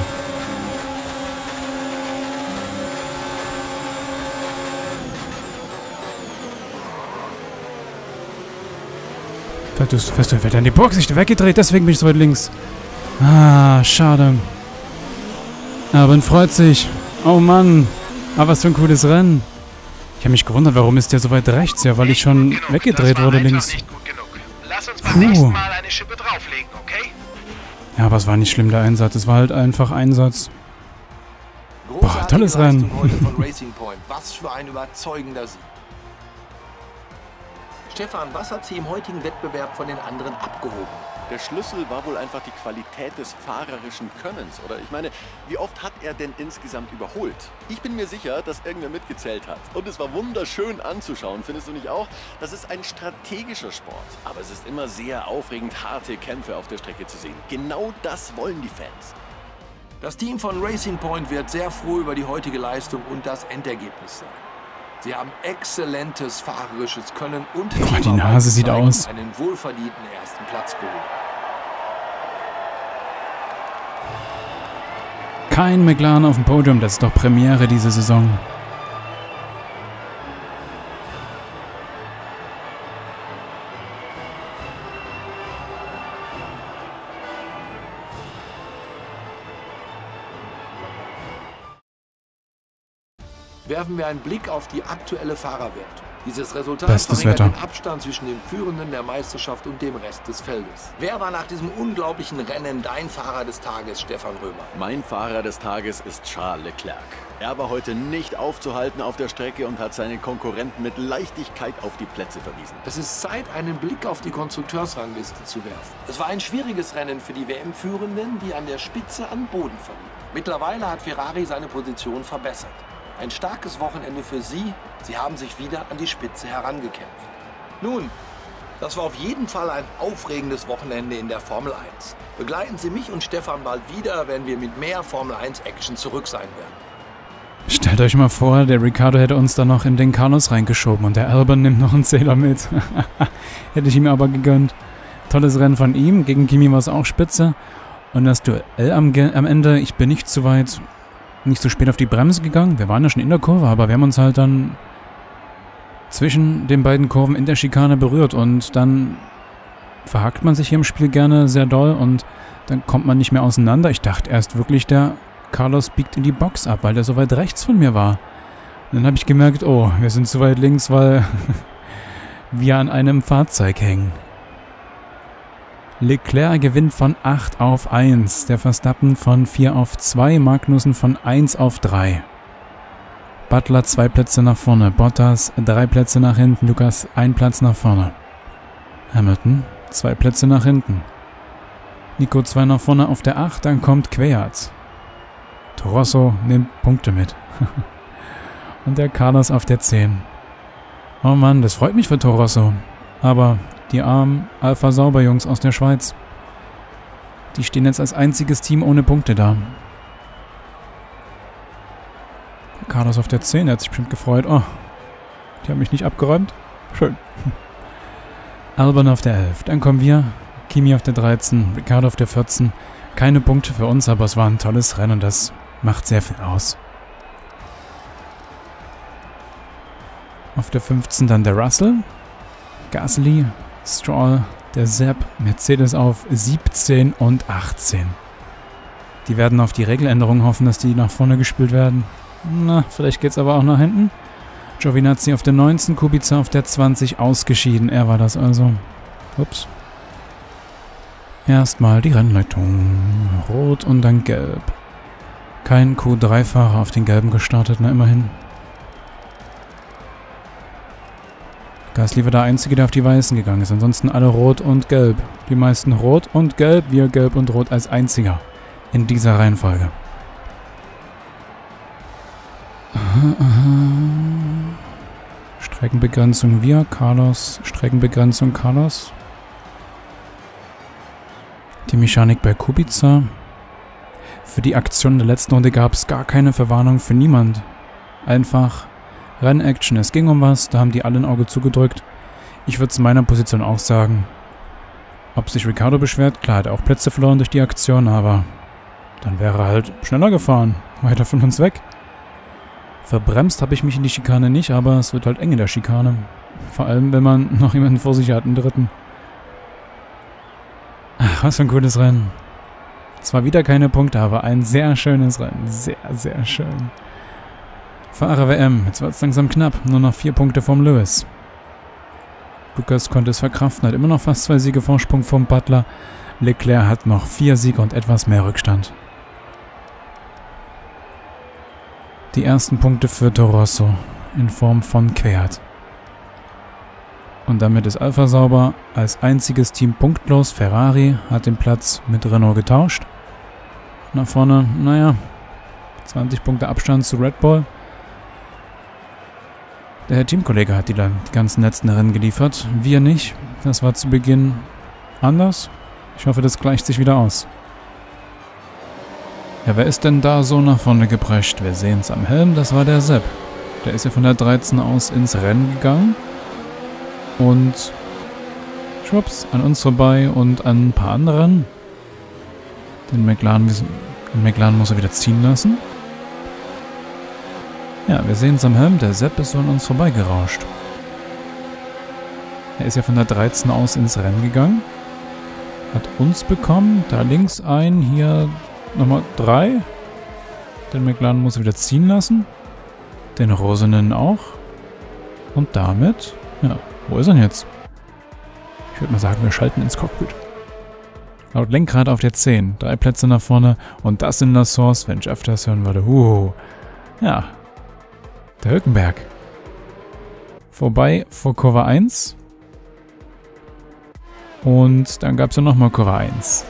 Fest, fest, fest in die Box, ich bin weggedreht, deswegen bin ich so weit links. Ah, schade. Aber freut sich. Oh Mann. Aber was für ein cooles Rennen. Ich habe mich gewundert, warum ist der so weit rechts? Ja, weil ich schon Nicht gut genug. weggedreht Das war wurde einfach links. nicht gut genug. Lass uns beim Puh. nächsten Mal eine Schippe drauflegen, okay? Ja, aber es war nicht schlimm, der Einsatz. Es war halt einfach Einsatz. Boah, tolles Rennen. Heute von Racing Point. Was für ein überzeugender Sieg. Stefan, was hat sie im heutigen Wettbewerb von den anderen abgehoben? Der Schlüssel war wohl einfach die Qualität des fahrerischen Könnens, oder? Ich meine, wie oft hat er denn insgesamt überholt? Ich bin mir sicher, dass irgendwer mitgezählt hat. Und es war wunderschön anzuschauen, findest du nicht auch? Das ist ein strategischer Sport. Aber es ist immer sehr aufregend, harte Kämpfe auf der Strecke zu sehen. Genau das wollen die Fans. Das Team von Racing Point wird sehr froh über die heutige Leistung und das Endergebnis sein. Sie haben exzellentes fahrerisches Können und Boah, die Nase sieht aus. einen wohlverdienten ersten Platz geholt. Kein McLaren auf dem Podium, das ist doch Premiere diese Saison. Werfen wir einen Blick auf die aktuelle Fahrerwertung. Dieses Resultat Bestes verringert Wetter. den Abstand zwischen dem Führenden der Meisterschaft und dem Rest des Feldes. Wer war nach diesem unglaublichen Rennen dein Fahrer des Tages, Stefan Römer? Mein Fahrer des Tages ist Charles Leclerc. Er war heute nicht aufzuhalten auf der Strecke und hat seinen Konkurrenten mit Leichtigkeit auf die Plätze verwiesen. Es ist Zeit, einen Blick auf die Konstrukteursrangliste zu werfen. Es war ein schwieriges Rennen für die W M-Führenden, die an der Spitze an Boden verlieren. Mittlerweile hat Ferrari seine Position verbessert. Ein starkes Wochenende für Sie. Sie haben sich wieder an die Spitze herangekämpft. Nun, das war auf jeden Fall ein aufregendes Wochenende in der Formel eins. Begleiten Sie mich und Stefan bald wieder, wenn wir mit mehr Formel eins Action zurück sein werden. Stellt euch mal vor, der Ricciardo hätte uns da noch in den Carlos reingeschoben und der Albon nimmt noch einen Zähler mit. Hätte ich ihm aber gegönnt. Tolles Rennen von ihm. Gegen Kimi war es auch spitze. Und das Duell am, am Ende, ich bin nicht zu weit... nicht so spät auf die Bremse gegangen. Wir waren ja schon in der Kurve, aber wir haben uns halt dann zwischen den beiden Kurven in der Schikane berührt und dann verhakt man sich hier im Spiel gerne sehr doll und dann kommt man nicht mehr auseinander. Ich dachte erst wirklich, der Carlos biegt in die Box ab, weil der so weit rechts von mir war. Und dann habe ich gemerkt, oh, wir sind zu weit links, weil wir an einem Fahrzeug hängen. Leclerc gewinnt von acht auf eins, der Verstappen von vier auf zwei, Magnussen von eins auf drei. Butler zwei Plätze nach vorne, Bottas drei Plätze nach hinten, Lucas ein Platz nach vorne. Hamilton zwei Plätze nach hinten. Nico zwei nach vorne auf der acht, dann kommt Kvyat. Toro Rosso nimmt Punkte mit. Und der Carlos auf der zehn. Oh Mann, das freut mich für Toro Rosso. Aber die armen Alpha-Sauber-Jungs aus der Schweiz, die stehen jetzt als einziges Team ohne Punkte da. Carlos auf der zehn, er hat sich bestimmt gefreut. Oh, die haben mich nicht abgeräumt. Schön. Albon auf der elf. Dann kommen wir. Kimi auf der dreizehn, Ricciardo auf der vierzehn. Keine Punkte für uns, aber es war ein tolles Rennen und das macht sehr viel aus. Auf der fünfzehn dann der Russell, Gasly, Stroll, der Sepp, Mercedes auf siebzehn und achtzehn. Die werden auf die Regeländerungen hoffen, dass die nach vorne gespielt werden. Na, vielleicht geht's aber auch nach hinten. Giovinazzi auf der neunzehn, Kubica auf der zwanzig, ausgeschieden. Er war das also. Ups. Erstmal die Rennleitung. Rot und dann gelb. Kein Q drei Fahrer auf den gelben gestartet, na immerhin. Gasly war der Einzige, der auf die Weißen gegangen ist. Ansonsten alle rot und gelb. Die meisten rot und gelb, wir gelb und rot als einziger. In dieser Reihenfolge. Aha, aha. Streckenbegrenzung wir, Carlos. Streckenbegrenzung Carlos. Die Mechanik bei Kubica. Für die Aktion der letzten Runde gab es gar keine Verwarnung für niemand. Einfach Rennaction. Es ging um was, da haben die alle ein Auge zugedrückt. Ich würde es in meiner Position auch sagen. Ob sich Ricciardo beschwert, klar, hat er auch Plätze verloren durch die Aktion, aber dann wäre er halt schneller gefahren. Weiter von uns weg. Verbremst habe ich mich in die Schikane nicht, aber es wird halt eng in der Schikane. Vor allem, wenn man noch jemanden vor sich hat, einen dritten. Ach, was für ein cooles Rennen. Zwar wieder keine Punkte, aber ein sehr schönes Rennen. Sehr, sehr schön. Fahrer-W M. Jetzt wird es langsam knapp. Nur noch vier Punkte vom Lewis. Lucas konnte es verkraften, hat immer noch fast zwei Siege Vorsprung vom Butler. Leclerc hat noch vier Siege und etwas mehr Rückstand. Die ersten Punkte für Toro Rosso in Form von Kvyat. Und damit ist Alfa sauber. Als einziges Team punktlos. Ferrari hat den Platz mit Renault getauscht. Nach vorne, naja, zwanzig Punkte Abstand zu Red Bull. Der Herr Teamkollege hat die, die ganzen letzten Rennen geliefert. Wir nicht. Das war zu Beginn anders. Ich hoffe, das gleicht sich wieder aus. Ja, wer ist denn da so nach vorne geprescht? Wir sehen es am Helm, das war der Sepp. Der ist ja von der dreizehn aus ins Rennen gegangen. Und schwupps, an uns vorbei und an ein paar anderen. Den McLaren, den McLaren muss er wieder ziehen lassen. Ja, wir sehen es am Helm, der Sepp ist so an uns vorbeigerauscht. Er ist ja von der dreizehn aus ins Rennen gegangen. Hat uns bekommen, da links ein, hier nochmal drei. Den McLaren muss er wieder ziehen lassen. Den Rosenen auch. Und damit, ja, wo ist er denn jetzt? Ich würde mal sagen, wir schalten ins Cockpit. Laut Lenkrad auf der zehn. Drei Plätze nach vorne. Und das in der Source, wenn Jeff das hören würde. Uh, ja. Der Hülkenberg. Vorbei vor Kurve eins. Und dann gab es ja nochmal Kurve eins.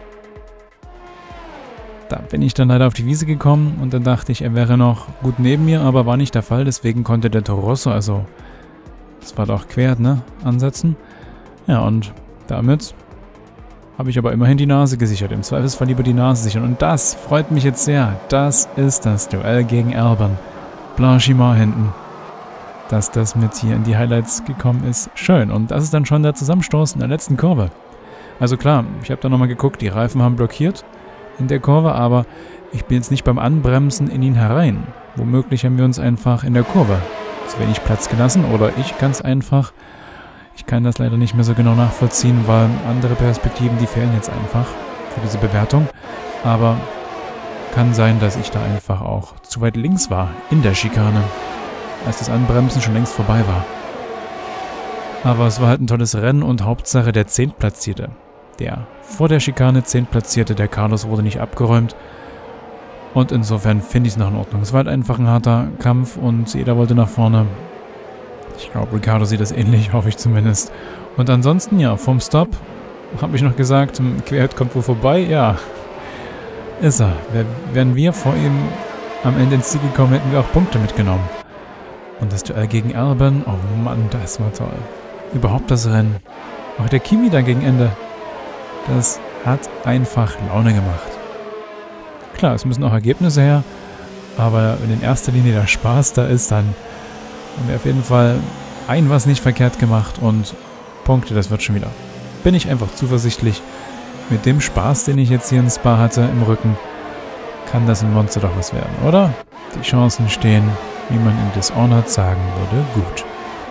Da bin ich dann leider auf die Wiese gekommen und dann dachte ich, er wäre noch gut neben mir, aber war nicht der Fall. Deswegen konnte der Toro Rosso, also das war doch quer, ne, ansetzen. Ja, und damit habe ich aber immerhin die Nase gesichert. Im Zweifelsfall lieber die Nase sichern. Und das freut mich jetzt sehr. Das ist das Duell gegen Albon. Blanchimont hinten. Dass das mit hier in die Highlights gekommen ist. Schön. Und das ist dann schon der Zusammenstoß in der letzten Kurve. Also klar, ich habe da nochmal geguckt, die Reifen haben blockiert in der Kurve, aber ich bin jetzt nicht beim Anbremsen in ihn herein. Womöglich haben wir uns einfach in der Kurve zu wenig Platz gelassen oder ich ganz einfach. Ich kann das leider nicht mehr so genau nachvollziehen, weil andere Perspektiven, die fehlen jetzt einfach für diese Bewertung. Aber kann sein, dass ich da einfach auch zu weit links war in der Schikane, als das Anbremsen schon längst vorbei war. Aber es war halt ein tolles Rennen und Hauptsache der Zehntplatzierte. Der vor der Schikane Zehntplatzierte, der Carlos wurde nicht abgeräumt. Und insofern finde ich es noch in Ordnung. Es war halt einfach ein harter Kampf und jeder wollte nach vorne. Ich glaube, Ricciardo sieht das ähnlich, hoffe ich zumindest. Und ansonsten, ja, vom Stop habe ich noch gesagt, Kvyat kommt wohl vorbei. Ja, ist er. Wären wir vor ihm am Ende ins Ziel gekommen, hätten wir auch Punkte mitgenommen. Und das Duell gegen Albon, oh Mann, das war toll. Überhaupt das Rennen. Auch der Kimi da gegen Ende. Das hat einfach Laune gemacht. Klar, es müssen auch Ergebnisse her. Aber wenn in erster Linie der Spaß da ist, dann haben wir auf jeden Fall ein was nicht verkehrt gemacht und Punkte, das wird schon wieder. Bin ich einfach zuversichtlich. Mit dem Spaß, den ich jetzt hier in Spa hatte im Rücken, kann das in Monza doch was werden, oder? Die Chancen stehen, wie man in Dishonored sagen würde, gut.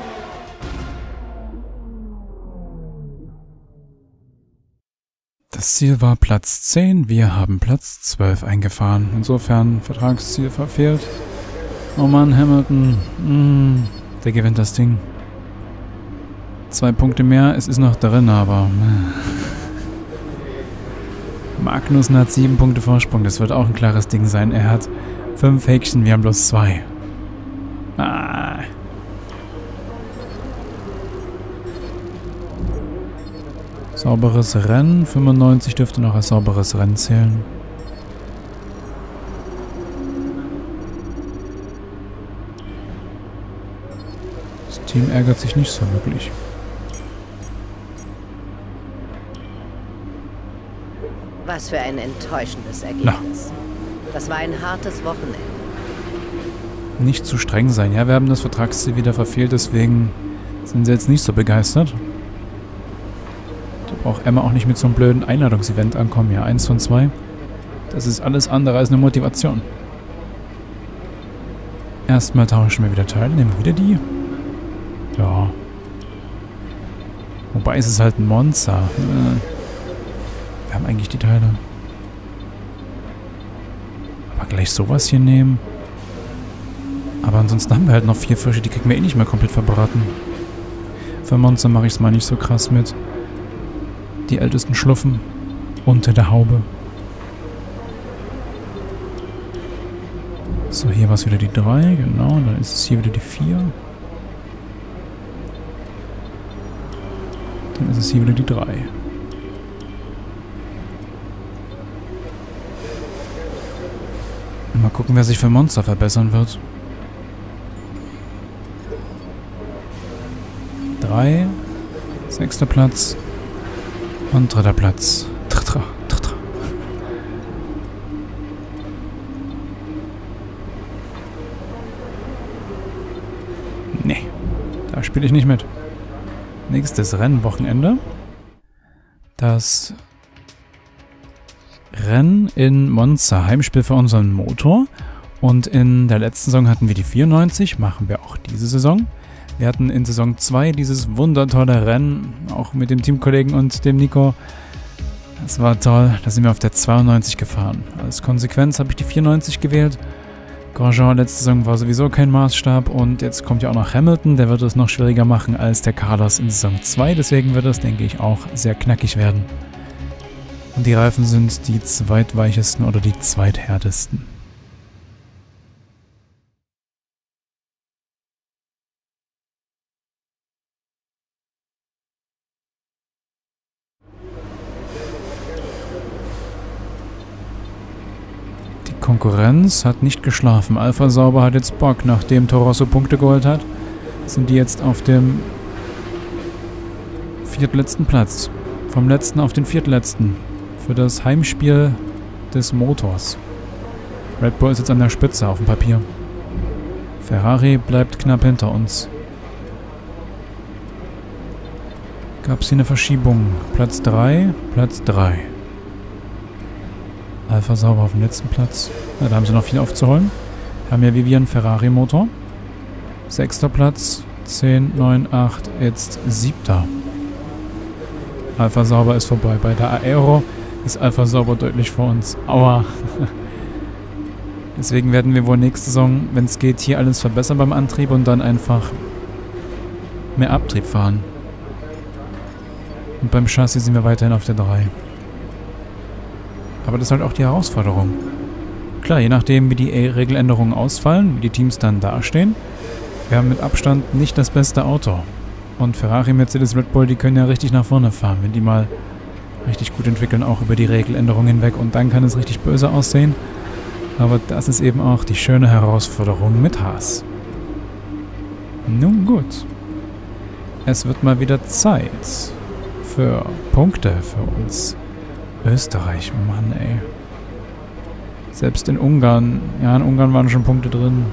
Das Ziel war Platz zehn, wir haben Platz zwölf eingefahren. Insofern Vertragsziel verfehlt. Oh Mann, Hamilton, mm, der gewinnt das Ding. Zwei Punkte mehr, es ist noch drin, aber... Magnussen hat sieben Punkte Vorsprung, das wird auch ein klares Ding sein. Er hat fünf Häkchen, wir haben bloß zwei. Ah. Sauberes Rennen, fünfundneunzig dürfte noch als sauberes Rennen zählen. Das Team ärgert sich nicht so wirklich. Was für ein enttäuschendes Ergebnis. Na. Das war ein hartes Wochenende. Nicht zu streng sein. Ja, wir haben das Vertragsziel wieder verfehlt, deswegen sind sie jetzt nicht so begeistert. Da braucht Emma auch nicht mit so einem blöden Einladungsevent ankommen. Ja, eins von zwei. Das ist alles andere als eine Motivation. Erstmal tauschen wir wieder Teile. Nehmen wir wieder die. Ja. Wobei es ist halt ein Monster. Wir haben eigentlich die Teile. Aber gleich sowas hier nehmen. Aber ansonsten haben wir halt noch vier Fische, die kriegen wir eh nicht mehr komplett verbraten. Für Monster mache ich es mal nicht so krass mit. Die ältesten Schluffen unter der Haube. So, hier war es wieder die drei, genau. Dann ist es hier wieder die vier. Dann ist es hier wieder die drei. Mal gucken, wer sich für Monster verbessern wird. Drei, sechster Platz und dritter Platz. Dritter, dritter. Nee, da spiele ich nicht mit. Nächstes Rennwochenende. Das Rennen in Monza, Heimspiel für unseren Motor. Und in der letzten Saison hatten wir die vierundneunzig, machen wir auch diese Saison. Wir hatten in Saison zwei dieses wundertolle Rennen, auch mit dem Teamkollegen und dem Nico. Das war toll, da sind wir auf der zweiundneunzig gefahren. Als Konsequenz habe ich die vierundneunzig gewählt. Grosjean letzte Saison war sowieso kein Maßstab und jetzt kommt ja auch noch Hamilton, der wird es noch schwieriger machen als der Carlos in Saison zwei. Deswegen wird es, denke ich, auch sehr knackig werden. Und die Reifen sind die zweitweichesten oder die zweithärtesten. Die Konkurrenz hat nicht geschlafen. Alfa Sauber hat jetzt Bock, nachdem Toro Rosso Punkte geholt hat, sind die jetzt auf dem viertletzten Platz. Vom letzten auf den viertletzten. Für das Heimspiel des Motors. Red Bull ist jetzt an der Spitze auf dem Papier. Ferrari bleibt knapp hinter uns. Gab es hier eine Verschiebung? Platz drei, Platz drei. Alfa Sauber auf dem letzten Platz. Ja, da haben sie noch viel aufzuholen. Haben ja Vivian Ferrari Motor. Sechster Platz, zehn, neun, acht, jetzt siebter. Alfa Sauber ist vorbei. Bei der Aero ist Alfa Sauber deutlich vor uns. Aua. Deswegen werden wir wohl nächste Saison, wenn es geht, hier alles verbessern beim Antrieb und dann einfach mehr Abtrieb fahren. Und beim Chassis sind wir weiterhin auf der drei. Aber das ist halt auch die Herausforderung. Klar, je nachdem, wie die Regeländerungen ausfallen, wie die Teams dann dastehen, wir haben mit Abstand nicht das beste Auto. Und Ferrari, Mercedes, Red Bull, die können ja richtig nach vorne fahren, wenn die mal richtig gut entwickeln, auch über die Regeländerungen hinweg. Und dann kann es richtig böse aussehen. Aber das ist eben auch die schöne Herausforderung mit Haas. Nun gut. Es wird mal wieder Zeit für Punkte für uns. Österreich, Mann, ey. Selbst in Ungarn, ja, in Ungarn waren schon Punkte drin.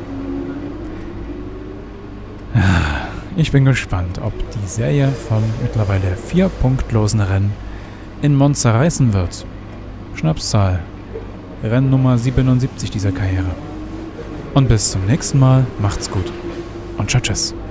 Ich bin gespannt, ob die Serie vom mittlerweile vier punktlosen Rennen in Monza reißen wird. Schnapszahl. Rennen Nummer siebenundsiebzig dieser Karriere. Und bis zum nächsten Mal, macht's gut und tschüss.